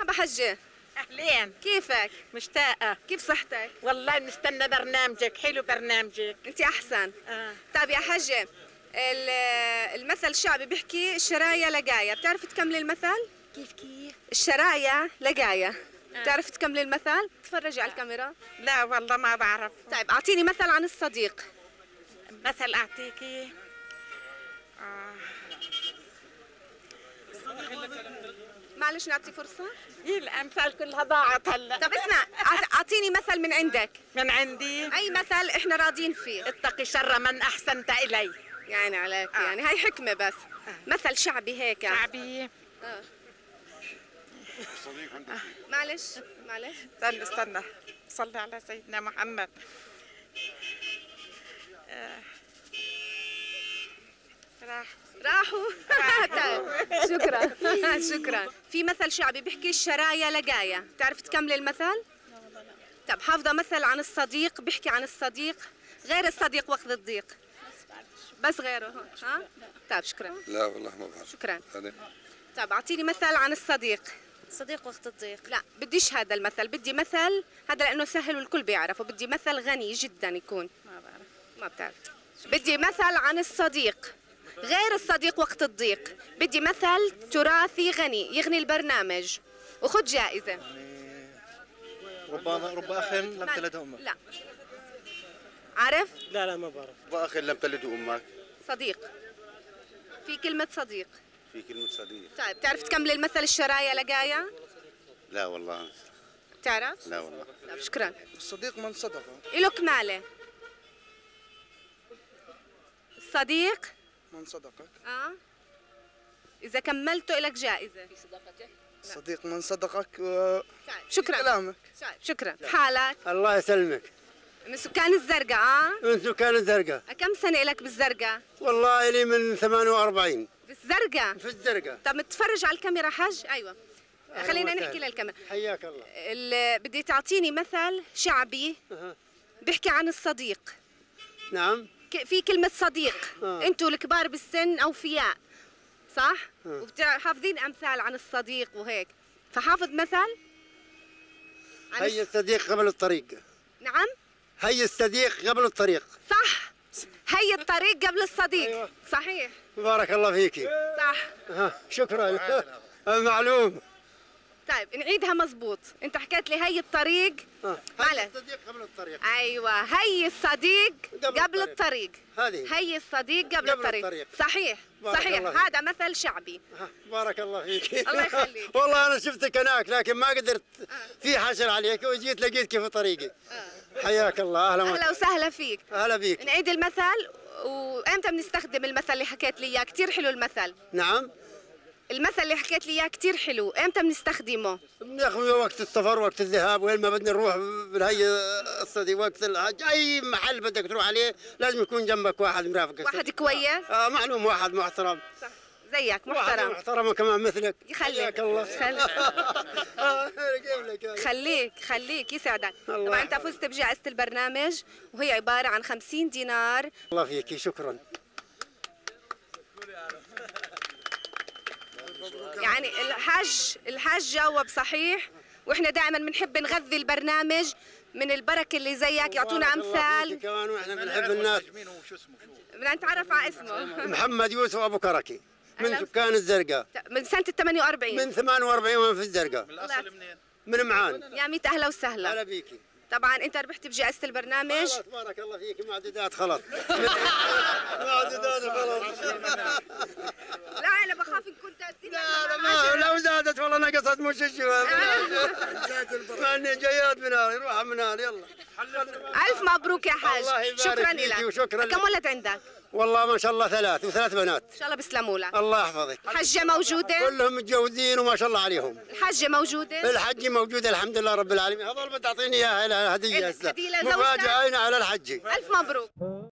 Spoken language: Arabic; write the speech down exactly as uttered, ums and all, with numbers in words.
مرحبا حجة. أهلين. كيفك؟ مشتاقة. كيف صحتك؟ والله نستنى برنامجك، حلو برنامجك. انت احسن. آه. طيب يا حجة، المثل الشعبي بيحكي الشرايا لقايا، بتعرفي تكملي المثل؟ كيف كيف؟ الشرايا لقايا. آه. بتعرفي تكملي المثل؟ تفرجي على الكاميرا. لا والله ما بعرف. طيب اعطيني مثل عن الصديق. مثل أعطيكي. آه. معلش نعطي فرصة؟ إيه الأمثال كلها ضاعت هلا. طب اسمع، اعطيني مثل من عندك. من عندي؟ أي مثل إحنا راضيين فيه. اتقي شر من أحسنت إلي. يعني عليك آه. يعني هاي حكمة بس. آه. مثل شعبي هيك. شعبي. آه. معلش معلش. استنى استنى. صلي على سيدنا محمد. آه. راح. راحوا. طيب شكرا. شكرا. في مثل شعبي بيحكي الشرايا لقايا، بتعرف تكملي المثل؟ لا والله لا. طب حافظة مثل عن الصديق بيحكي عن الصديق غير الصديق وقت الضيق. بس غيره ها؟ طيب شكرا. لا والله ما بعرف. شكرا. هذا. طيب اعطيني مثل عن الصديق. صديق وقت الضيق. لا بديش هذا المثل، بدي مثل هذا لانه سهل والكل بيعرفه، بدي مثل غني جدا يكون. ما بعرف. ما بتعرف. بدي مثل عن الصديق غير الصديق وقت الضيق، بدي مثل تراثي غني يغني البرنامج وخذ جائزة. رب رب أخ لم تلده أمك. لا. عارف؟ لا لا ما بعرف. رب أخ لم تلده أمك. صديق. في كلمة صديق. في كلمة صديق. طيب بتعرف تكمل المثل الشرايا لقايا؟ لا والله. بتعرف؟ لا والله. طيب شكرا. الصديق من صدق. إله كمالة. الصديق من صدقك. اه إذا كملته إلك جائزة. في صداقته؟ الصديق من صدقك و... شكرا. كلامك. شكرا. حالك؟ الله يسلمك. من سكان الزرقاء اه؟ من سكان الزرقاء. كم سنة إلك بالزرقاء؟ والله لي من ثمانية وأربعين. في الزرقاء؟ في الزرقاء. طب متفرج على الكاميرا حج؟ أيوة. خلينا نحكي للكاميرا. حياك الله. بدي تعطيني مثل شعبي أه. بيحكي عن الصديق. نعم. في كلمة صديق. أه. أنتوا الكبار بالسن أوفياء صح؟ أه. وحافظين أمثال عن الصديق وهيك، فحافظ مثل عن هي الصديق قبل الطريق. نعم؟ هي الصديق قبل الطريق. صح. هي الطريق قبل الصديق. أيوة. صحيح. بارك الله فيكي. صح. أه. شكرا. معلوم. طيب نعيدها مزبوط، انت حكيت لي هي الطريق. اه هي الصديق قبل الطريق. ايوه هي الصديق قبل, قبل الطريق. هذه هي الصديق قبل, قبل الطريق. الطريق صحيح صحيح. هذا مثل شعبي. آه. بارك الله فيك. الله يخليك. والله انا شفتك هناك لكن ما قدرت. آه. في حشر عليك وجيت لقيتك في طريقي. آه. حياك الله. اهلا اهلا وسهلا فيك. اهلا بيك. نعيد المثل. وامتى بنستخدم المثل اللي حكيت لي اياه؟ كثير حلو المثل. نعم. المثل اللي حكيت لي اياه كثير حلو، امتى بنستخدمه؟ بناخذه وقت السفر، وقت الذهاب، وين ما بدنا نروح بالهي الصدي، وقت الحج، اي محل بدك تروح عليه لازم يكون جنبك واحد مرافقك. واحد كويس؟ اه معلوم، واحد محترم. صح. زيك محترم. واحد محترم كمان مثلك. يخليك الله. خليك. خليك خليك يسعدك. طبعا انت فزت بجائزة البرنامج وهي عبارة عن خمسين دينار. الله فيكي. شكرا. يعني الحج الحج جاوب صحيح، واحنا دائما بنحب نغذي البرنامج من البركه اللي زيك، يعطونا امثال كمان، واحنا بنحب الناس. بدنا نتعرف على اسمه. محمد يوسف ابو كركي من سكان الزرقاء. من سنه ثمانية وأربعين. من ثمانية وأربعين وين في الزرقاء. من الاصل منين؟ من معان. يا ميت اهلا وسهلا. هلا بيكي. طبعا انت ربحت بجائزة البرنامج. خلاص بارك الله فيك. معدودات خلاص. معدودات خلاص. لا انا بخاف ان كنت لا لا لو زادت والله نقصت مش الشباب. ماني جياد من هذا نروح من هذا. يلا. الف مبروك يا حاج. شكرا لك. وشكرا كم ولد عندك؟ والله ما شاء الله ثلاث وثلاث بنات. ان شاء الله بيسلموا لك. الله يحفظك. الحجة موجودة؟ كلهم متجوزين وما شاء الله عليهم. الحجة موجودة؟ الحجة موجودة الحمد لله رب العالمين. هذول بتعطيني اياها هدية هسه. مفاجأة على الحجة. الف مبروك.